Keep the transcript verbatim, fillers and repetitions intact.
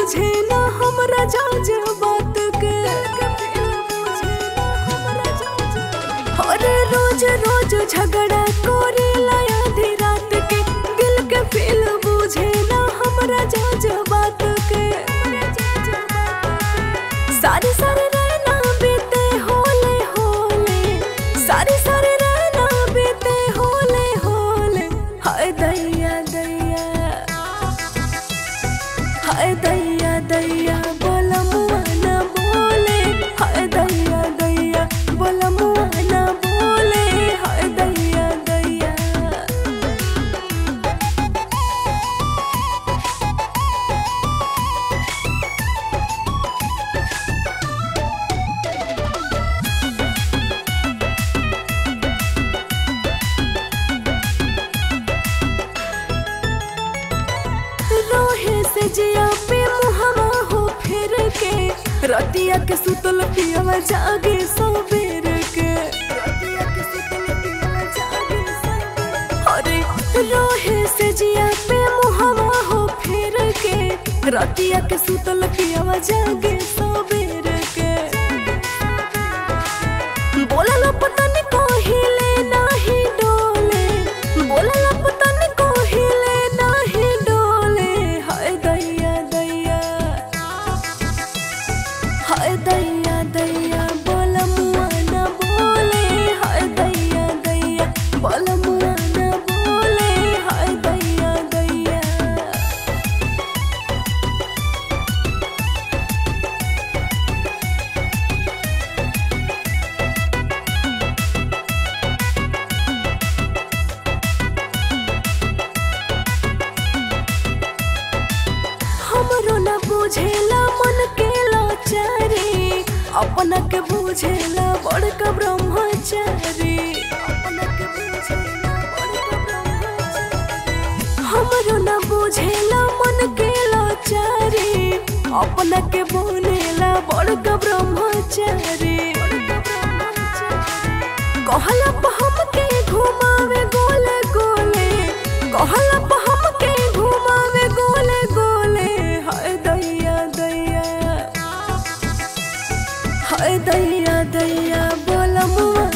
बूझे ना हमरा जाज बात के। अरे रोज रोज झगड़ा करेला आधी रात के, दिल के फील बूझे ना हमरा जाज बात के। सारे सारे रहना बीते होले होले, सारे सारे रहना बीते होले होले। हाय दैया दैया, हाय दैया दैया बोलमुआ ना बोले। हाय दैया दैया बोलमुआ ना बोले। हाय दैया दैया। रोहे से जिया पे मुहवा हो फिर के, रतिया के सुतल पियवा जागे सबेर के। रतिया के सुतल पियवा जागे सबेर। अरे रोहे से जिया पे मुहवा हो फिर के, रतिया के सुतल पियवा जागे सबेर के। बोला पता नहीं कोहिले नाही डोले, बोला पता नहीं कोहिले नाही डोले। हाय दैया दैया, हाय दैया दैया बोलमुआ ना बोले। हाय दैया दैया बोलमुआ ना बोले। हाय दैया दैया। हमरो ना बुझेला मन के लाचारी, अपना के बुझेला बड़का ब्रह्मचारी। अपना के बुझेला बड़का ब्रह्मचारी। हमरो ना बुझेला मन के लाचारी, अपना के बोलेला बड़का ब्रह्मचारी। कहला प हमके घुमावे गोले गोले, कहला प हमके घुमावे गोले गोले। हाय दैया दैया, हाय दैया दैया बोलमुआ